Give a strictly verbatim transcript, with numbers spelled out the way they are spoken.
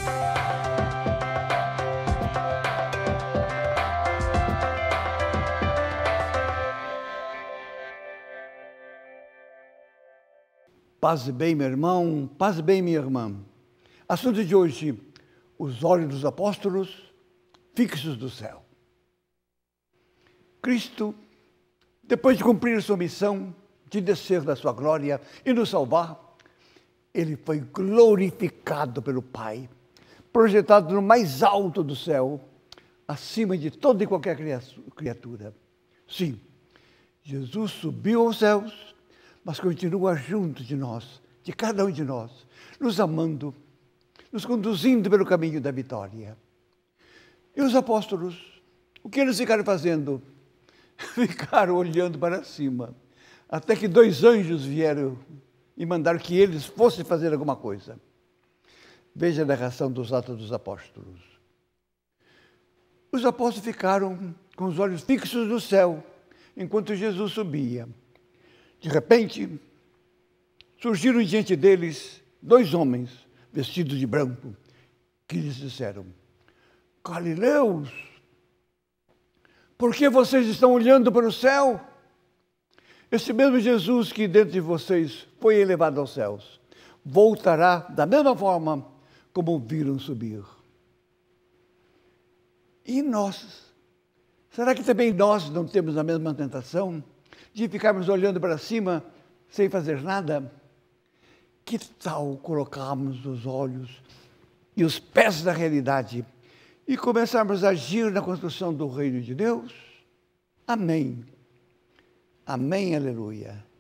Paz e bem, meu irmão, paz e bem, minha irmã. Assunto de hoje, os olhos dos apóstolos fixos do céu. Cristo, depois de cumprir sua missão, de descer da sua glória e nos salvar, ele foi glorificado pelo Pai, projetado no mais alto do céu, acima de toda e qualquer criatura. Sim, Jesus subiu aos céus, mas continua junto de nós, de cada um de nós, nos amando, nos conduzindo pelo caminho da vitória. E os apóstolos, o que eles ficaram fazendo? Ficaram olhando para cima, até que dois anjos vieram e mandaram que eles fossem fazer alguma coisa. Veja a narração dos Atos dos Apóstolos. Os apóstolos ficaram com os olhos fixos no céu, enquanto Jesus subia. De repente, surgiram diante deles dois homens, vestidos de branco, que lhes disseram: Galileus, por que vocês estão olhando para o céu? Esse mesmo Jesus que dentro de vocês foi elevado aos céus, voltará da mesma forma como o viram subir. E nós? Será que também nós não temos a mesma tentação de ficarmos olhando para cima sem fazer nada? Que tal colocarmos os olhos e os pés na realidade e começarmos a agir na construção do reino de Deus? Amém. Amém, aleluia.